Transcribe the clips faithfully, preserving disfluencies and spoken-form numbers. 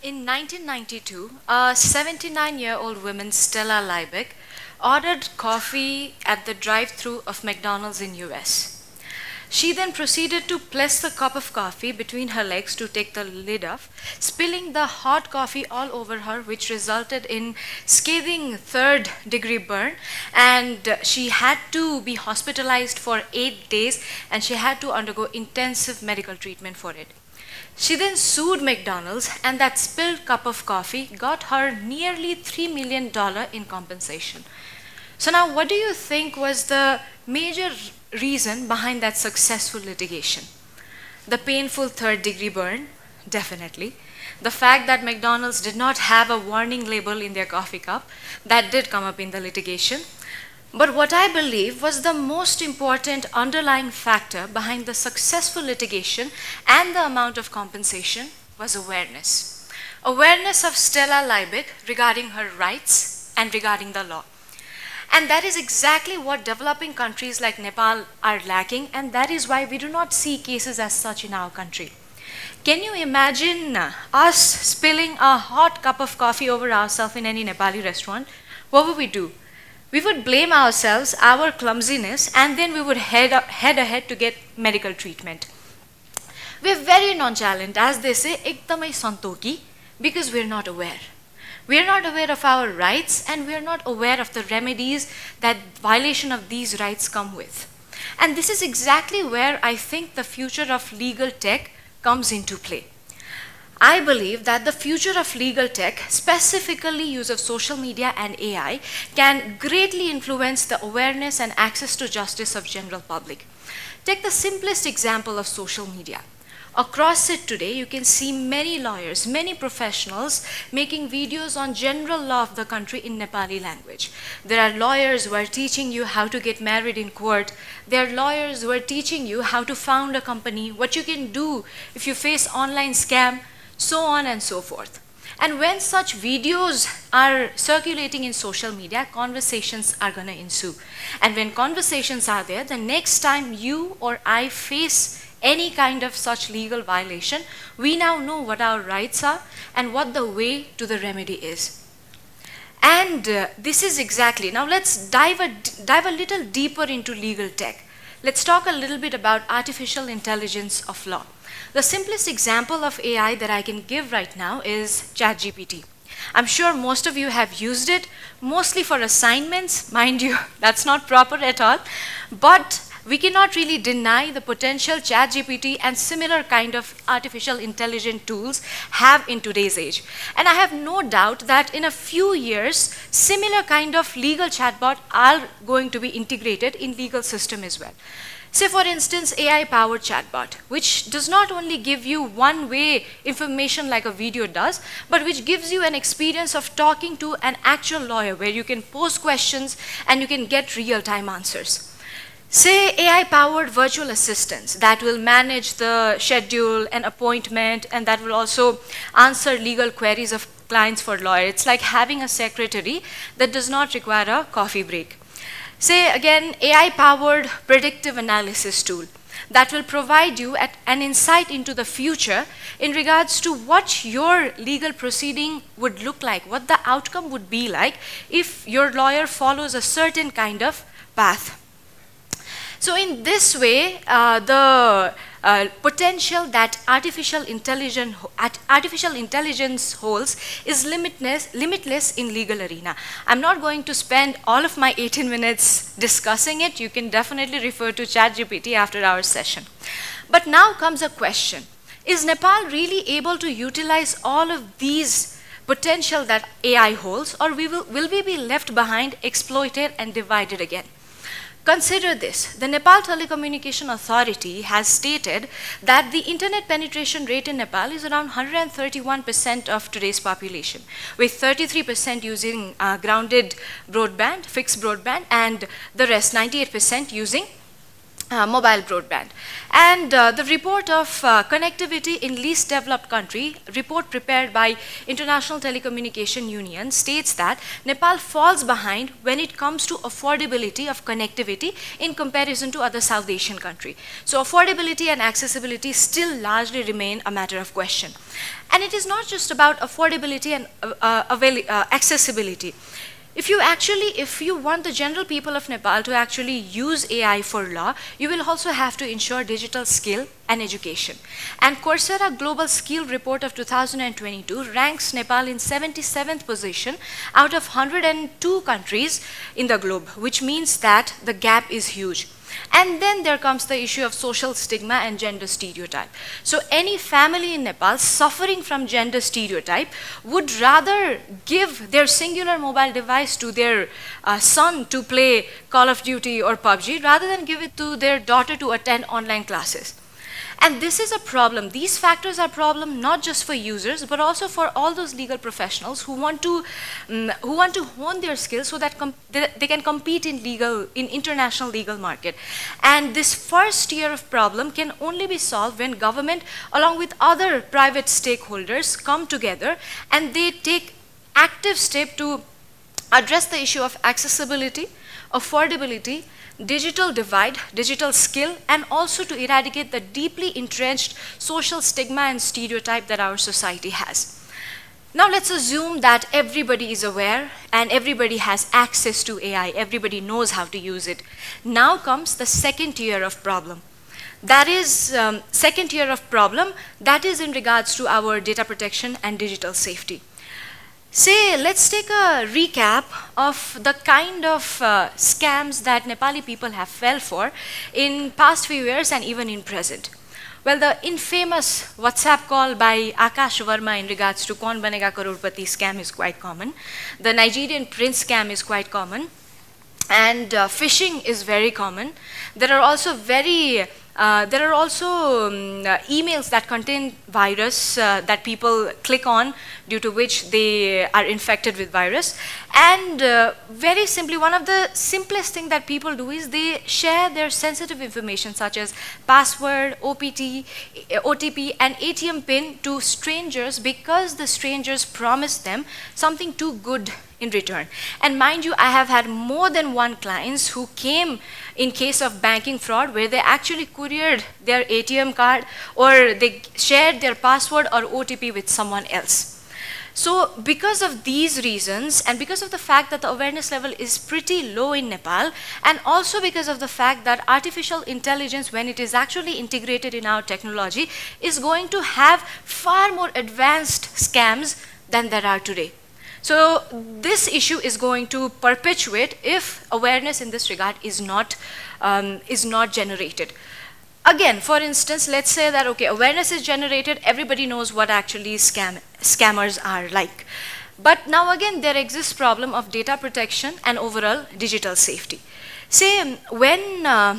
In nineteen ninety-two, a seventy-nine-year-old woman, Stella Liebig, ordered coffee at the drive-thru of McDonald's in U S. She then proceeded to place the cup of coffee between her legs to take the lid off, spilling the hot coffee all over her, which resulted in scathing third-degree burn, and she had to be hospitalized for eight days, and she had to undergo intensive medical treatment for it. She then sued McDonald's, and that spilled cup of coffee got her nearly three million dollars in compensation. So now, what do you think was the major reason behind that successful litigation? The painful third-degree burn? Definitely. The fact that McDonald's did not have a warning label in their coffee cup, that did come up in the litigation. But what I believe was the most important underlying factor behind the successful litigation and the amount of compensation was awareness. Awareness of Stella Liebig regarding her rights and regarding the law. And that is exactly what developing countries like Nepal are lacking, and that is why we do not see cases as such in our country. Can you imagine us spilling a hot cup of coffee over ourselves in any Nepali restaurant? What would we do? We would blame ourselves, our clumsiness, and then we would head, up, head ahead to get medical treatment. We're very nonchalant, as they say, ekdamai santoki, because we're not aware. We are not aware of our rights, and we are not aware of the remedies that violation of these rights come with. And this is exactly where I think the future of legal tech comes into play. I believe that the future of legal tech, specifically use of social media and A I, can greatly influence the awareness and access to justice of general public. Take the simplest example of social media. Across it today, you can see many lawyers, many professionals making videos on general law of the country in Nepali language. There are lawyers who are teaching you how to get married in court. There are lawyers who are teaching you how to found a company, what you can do if you face online scam, so on and so forth. And when such videos are circulating in social media, conversations are going to ensue. And when conversations are there, the next time you or I face any kind of such legal violation, we now know what our rights are and what the way to the remedy is. And uh, this is exactly, now let's dive a, dive a little deeper into legal tech. Let's talk a little bit about artificial intelligence of law. The simplest example of A I that I can give right now is ChatGPT. I'm sure most of you have used it, mostly for assignments. Mind you, that's not proper at all. But we cannot really deny the potential ChatGPT and similar kind of artificial intelligence tools have in today's age. And I have no doubt that in a few years, similar kind of legal chatbot are going to be integrated in legal system as well. Say, for instance, A I-powered chatbot, which does not only give you one-way information like a video does, but which gives you an experience of talking to an actual lawyer where you can pose questions and you can get real-time answers. Say A I-powered virtual assistants that will manage the schedule and appointment, and that will also answer legal queries of clients for lawyers. It's like having a secretary that does not require a coffee break. Say again, A I-powered predictive analysis tool that will provide you at an insight into the future in regards to what your legal proceeding would look like, what the outcome would be like if your lawyer follows a certain kind of path. So in this way, uh, the uh, potential that artificial intelligence, artificial intelligence holds is limitless, limitless in legal arena. I'm not going to spend all of my eighteen minutes discussing it. You can definitely refer to ChatGPT after our session. But now comes a question. Is Nepal really able to utilize all of these potential that A I holds, or we will, will we be left behind, exploited, and divided again? Consider this. The Nepal Telecommunication Authority has stated that the internet penetration rate in Nepal is around one hundred thirty-one percent of today's population, with thirty-three percent using uh, grounded broadband, fixed broadband, and the rest, ninety-eight percent using Uh, mobile broadband. And uh, the report of uh, connectivity in least developed country, report prepared by International Telecommunication Union, states that Nepal falls behind when it comes to affordability of connectivity in comparison to other South Asian countries. So affordability and accessibility still largely remain a matter of question. And it is not just about affordability and uh, uh, uh, accessibility. If you actually, if you want the general people of Nepal to actually use A I for law, you will also have to ensure digital skill and education. And Coursera Global Skill Report of two thousand twenty-two ranks Nepal in seventy-seventh position out of one hundred two countries in the globe, which means that the gap is huge. And then there comes the issue of social stigma and gender stereotype. So any family in Nepal suffering from gender stereotype would rather give their singular mobile device to their uh, son to play Call of Duty or P U B G rather than give it to their daughter to attend online classes. And this is a problem. These factors are a problem not just for users, but also for all those legal professionals who want to, um, who want to hone their skills so that they, they can compete in legal, in international legal market. And this first tier of problem can only be solved when government, along with other private stakeholders, come together and they take active step to address the issue of accessibility, affordability, digital divide, digital skill, and also to eradicate the deeply entrenched social stigma and stereotype that our society has. Now let's assume that everybody is aware and everybody has access to A I, everybody knows how to use it. Now comes the second tier of problem. That is, um, second tier of problem, that is in regards to our data protection and digital safety. Say, let's take a recap of the kind of uh, scams that Nepali people have fell for in past few years and even in present. Well, the infamous WhatsApp call by Akash Verma in regards to Kaun Banega Crorepati scam is quite common. The Nigerian prince scam is quite common. And uh, phishing is very common. There are also very Uh, there are also um, uh, emails that contain virus uh, that people click on, due to which they are infected with virus. And uh, very simply, one of the simplest things that people do is they share their sensitive information such as password, O P T, O T P, and A T M pin to strangers because the strangers promise them something too good in return. And mind you, I have had more than one clients who came in case of banking fraud where they actually couriered their A T M card or they shared their password or O T P with someone else. So because of these reasons and because of the fact that the awareness level is pretty low in Nepal, and also because of the fact that artificial intelligence, when it is actually integrated in our technology, is going to have far more advanced scams than there are today. So this issue is going to perpetuate if awareness in this regard is not, um, is not generated. Again, for instance, let's say that, okay, awareness is generated, everybody knows what actually scam, scammers are like. But now again, there exists problem of data protection and overall digital safety. Say, when uh,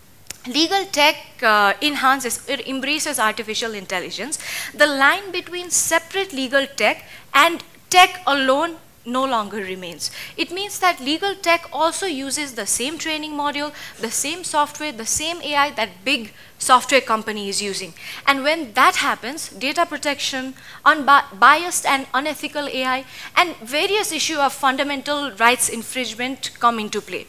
legal tech uh, enhances, it embraces artificial intelligence, the line between separate legal tech and tech alone no longer remains. It means that legal tech also uses the same training module, the same software, the same A I that big software company is using. And when that happens, data protection, unbiased and unethical A I, and various issues of fundamental rights infringement come into play.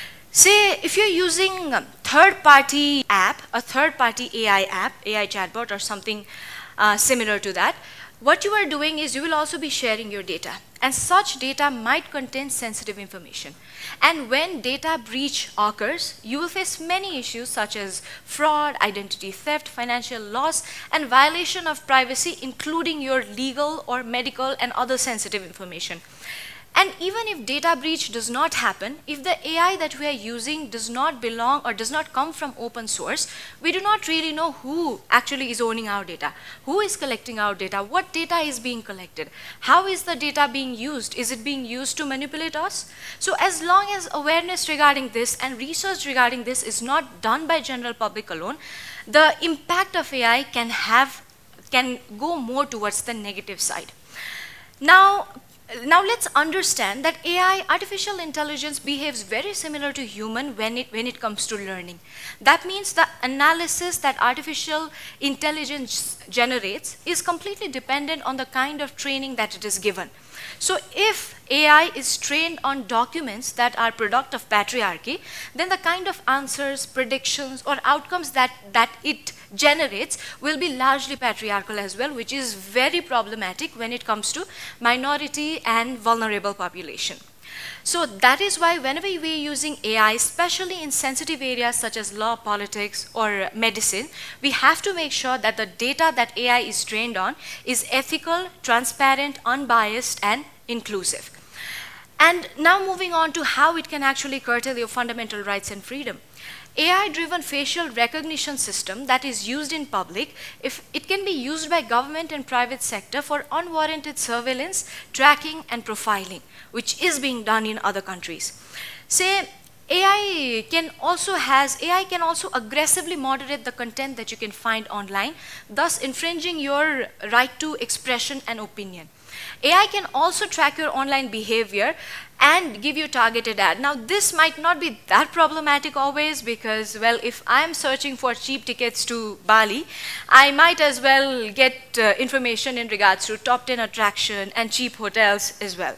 Say, if you're using a third-party app, a third-party A I app, A I chatbot or something uh, similar to that, what you are doing is you will also be sharing your data, and such data might contain sensitive information. And when data breach occurs, you will face many issues such as fraud, identity theft, financial loss, and violation of privacy, including your legal or medical and other sensitive information. And even if data breach does not happen, if the A I that we are using does not belong or does not come from open source, we do not really know who actually is owning our data, who is collecting our data, what data is being collected, how is the data being used, is it being used to manipulate us? So as long as awareness regarding this and research regarding this is not done by general public alone, the impact of A I can have, can go more towards the negative side. Now, Now let's understand that A I, artificial intelligence, behaves very similar to human when it, when it comes to learning. That means the analysis that artificial intelligence generates is completely dependent on the kind of training that it is given. So if A I is trained on documents that are product of patriarchy, then the kind of answers, predictions, or outcomes that, that it generates will be largely patriarchal as well, which is very problematic when it comes to minority and vulnerable population. So that is why whenever we are using A I, especially in sensitive areas such as law, politics, or medicine, we have to make sure that the data that A I is trained on is ethical, transparent, unbiased, and inclusive. And now moving on to how it can actually curtail your fundamental rights and freedom. A I-driven facial recognition system that is used in public, if it can be used by government and private sector for unwarranted surveillance, tracking, and profiling, which is being done in other countries. Say, A I can also has, A I can also aggressively moderate the content that you can find online, thus infringing your right to expression and opinion. A I can also track your online behavior and give you targeted ad. Now this might not be that problematic always because, well, if I'm searching for cheap tickets to Bali, I might as well get uh, information in regards to top ten attraction and cheap hotels as well.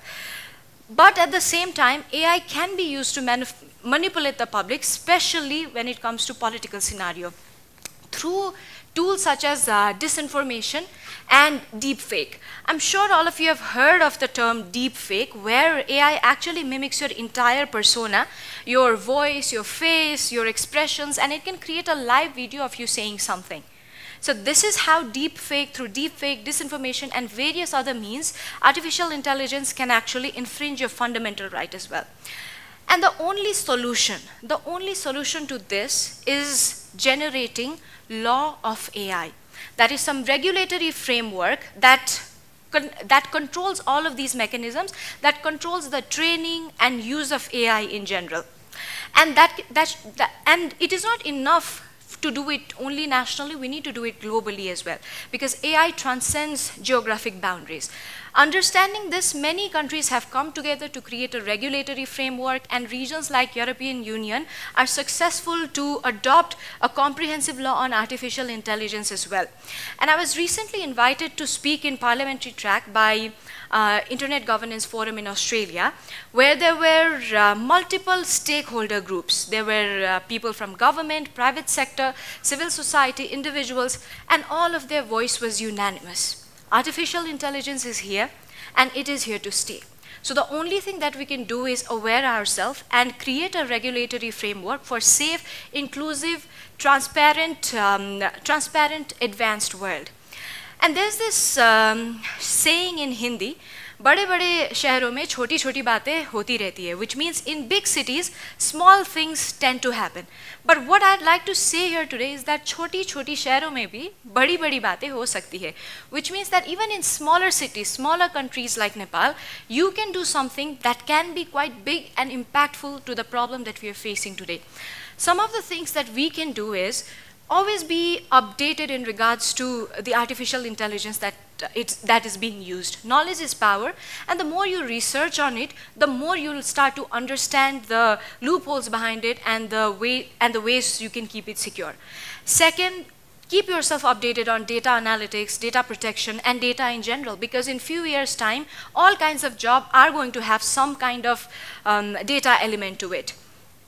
But at the same time, A I can be used to manif manipulate the public, especially when it comes to political scenario, through tools such as uh, disinformation and deepfake. I'm sure all of you have heard of the term deepfake, where A I actually mimics your entire persona, your voice, your face, your expressions, and it can create a live video of you saying something. So this is how deepfake, through deepfake, disinformation, and various other means, artificial intelligence can actually infringe your fundamental right as well. And the only solution, the only solution to this is generating law of A I. That is some regulatory framework that, con that controls all of these mechanisms, that controls the training and use of A I in general. And, that, that, that, and it is not enough to do it only nationally, we need to do it globally as well, because A I transcends geographic boundaries. Understanding this, many countries have come together to create a regulatory framework, and regions like European Union are successful to adopt a comprehensive law on artificial intelligence as well. And I was recently invited to speak in parliamentary track by uh, Internet Governance Forum in Australia, where there were uh, multiple stakeholder groups. There were uh, people from government, private sector, civil society, individuals, and all of their voice was unanimous. Artificial intelligence is here, and it is here to stay. So the only thing that we can do is aware ourselves and create a regulatory framework for safe, inclusive, transparent, um, transparent, advanced world. And there's this um, saying in Hindi, बड़े बड़े शहरों में छोटी छोटी बातें होती रहती है, which means in big cities, small things tend to happen. But what I'd like to say here today is that छोटी छोटी शहरों में भी बड़ी बड़ी बातें हो सकती है, which means that even in smaller cities, smaller countries like Nepal, you can do something that can be quite big and impactful to the problem that we are facing today. Some of the things that we can do is always be updated in regards to the artificial intelligence that uh, it's, that is being used. Knowledge is power, and the more you research on it, the more you'll start to understand the loopholes behind it and the way and the ways you can keep it secure. Second, keep yourself updated on data analytics, data protection, and data in general, because in few years' time, all kinds of jobs are going to have some kind of um, data element to it.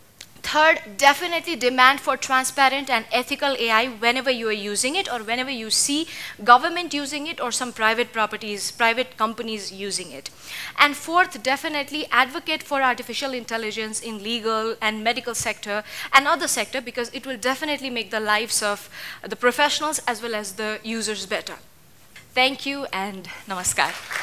Third, definitely demand for transparent and ethical A I whenever you are using it or whenever you see government using it or some private properties, private companies using it. And fourth, definitely advocate for artificial intelligence in legal and medical sector and other sector, because it will definitely make the lives of the professionals as well as the users better. Thank you and namaskar.